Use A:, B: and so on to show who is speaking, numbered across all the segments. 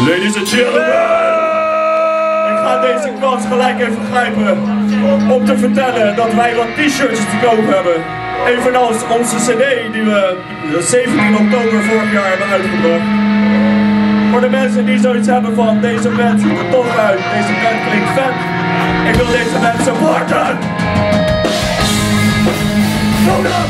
A: Ladies and gentlemen, ik ga deze kans gelijk even grijpen om te vertellen dat wij wat t-shirts te koop hebben. Evenals onze cd die we 17 oktober vorig jaar hebben uitgebracht. Voor de mensen die zoiets hebben van deze band ziet er tof uit, deze band klinkt vet. Ik wil deze band supporten. Hold up!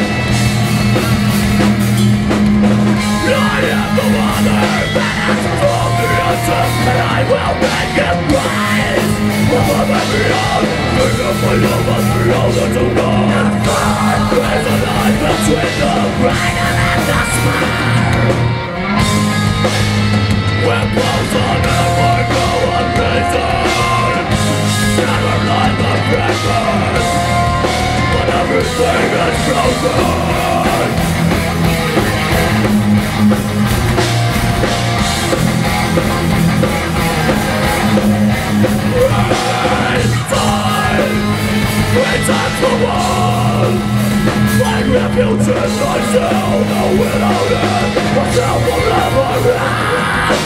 A: I am the water that has from the ocean, and I will make it rise. Above every own, bring up my love and beyond the to God. There's a line between the brighter and the smile. When close on ever go unreason, scattered like the fragments, but everything is broken. It's time for one. Find refuge in myself, no without it, myself will never end.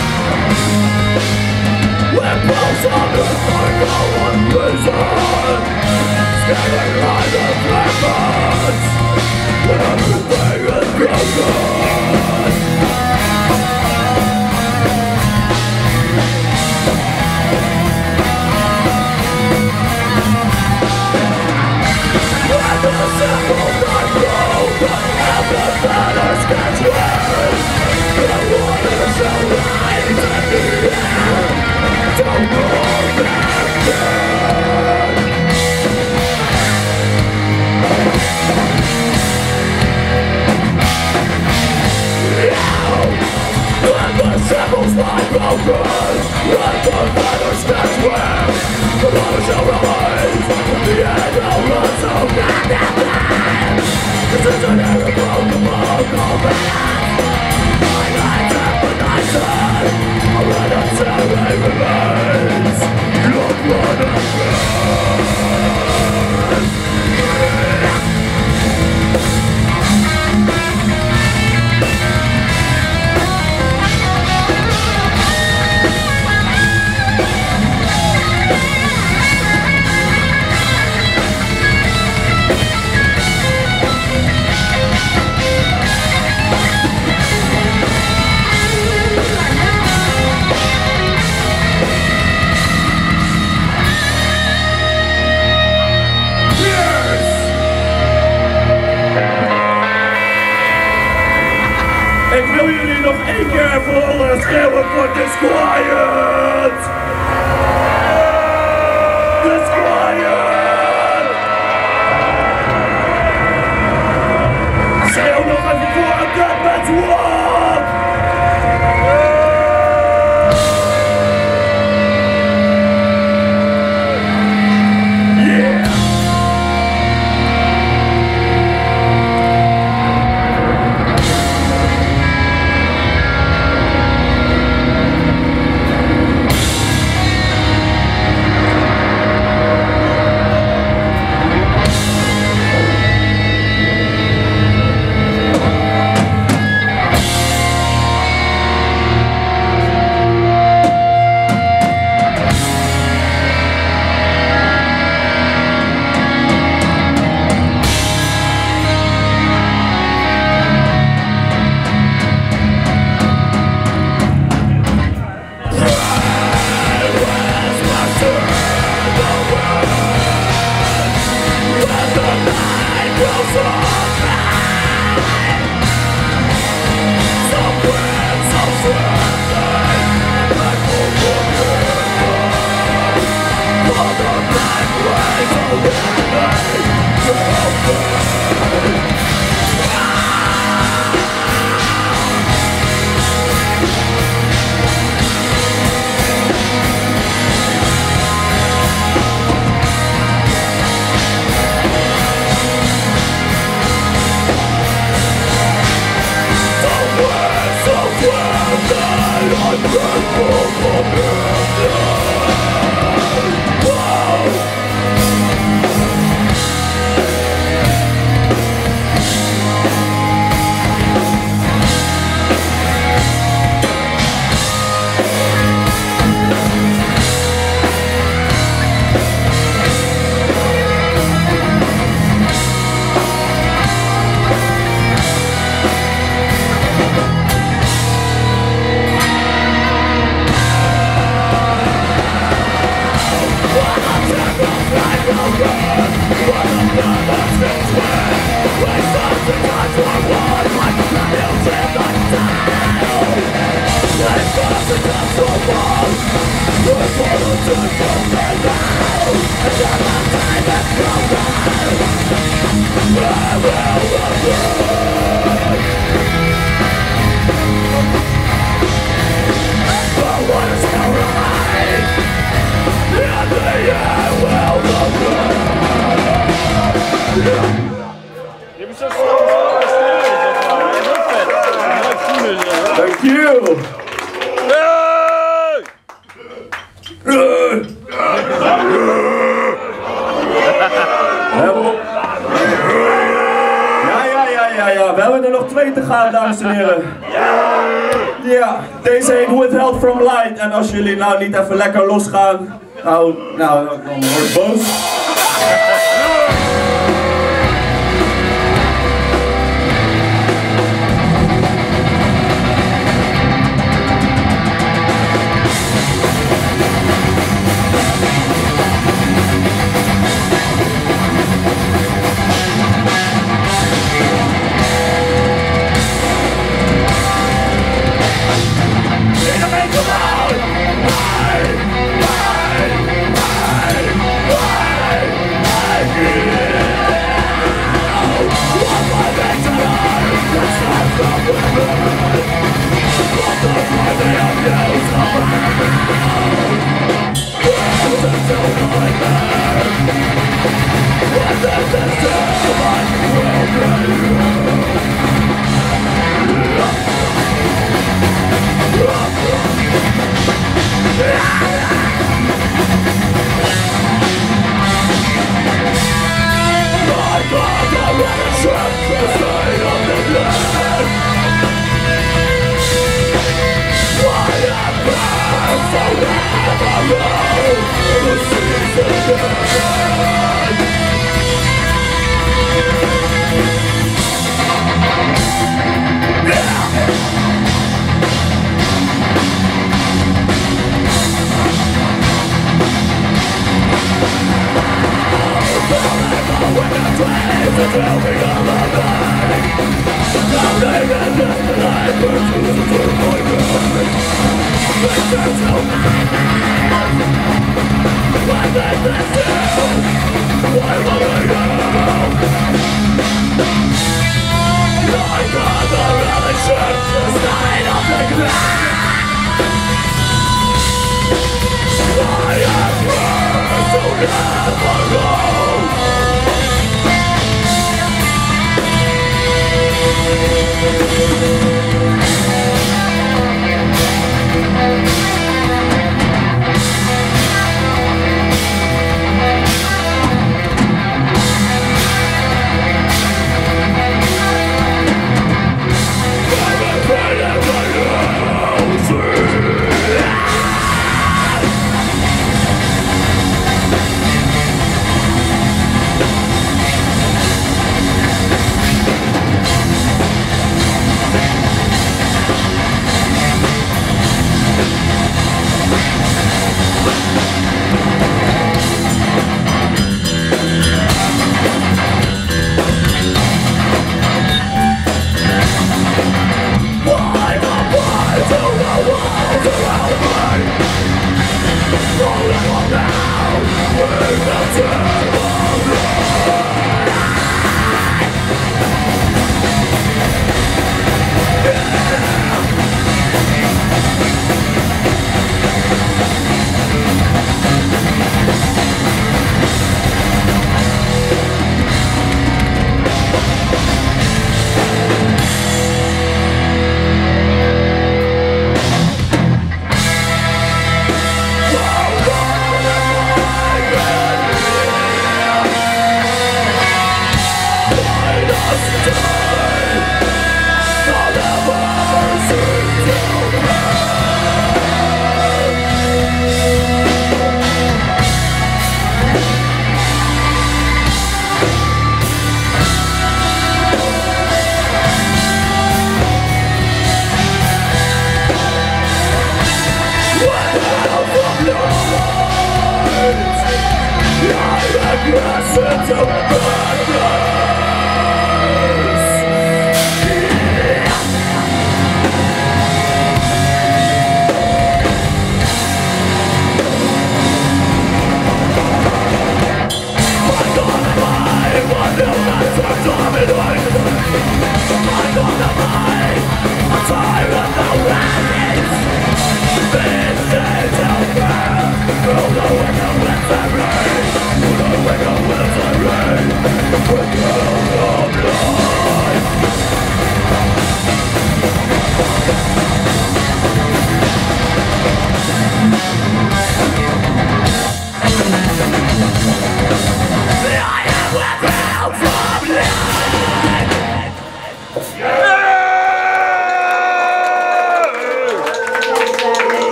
A: We're close on this for no one reason, scattered like the fragments, when everything is broken. Ik wil jullie nog één keer voor alle schreeuwen voor Disquiet! Disquiet! Schreeuw nog even voor een Deathmatch Walk! Thank you! Ja, we hebben er nog 2 te gaan, dames en heren. Ja, deze heet Withheld from Light. En als jullie nou niet even lekker losgaan, nou dan word ik boos.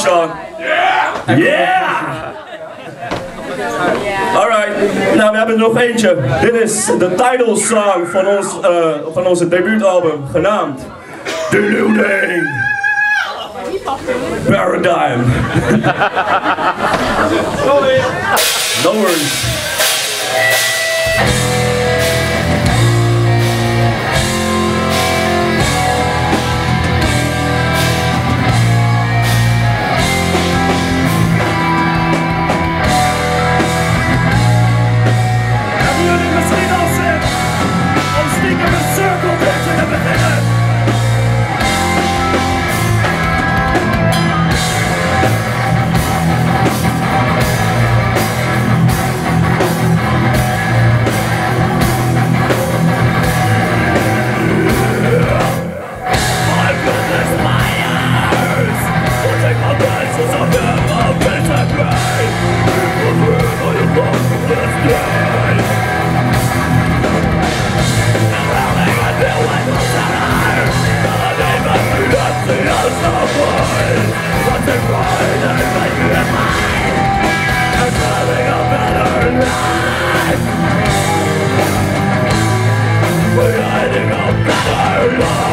A: song? Yeah! Alright, nou we hebben er nog eentje. Dit is de title song van onze debuutalbum, genaamd Deluding Paradigm. No worries. We're hiding a better life.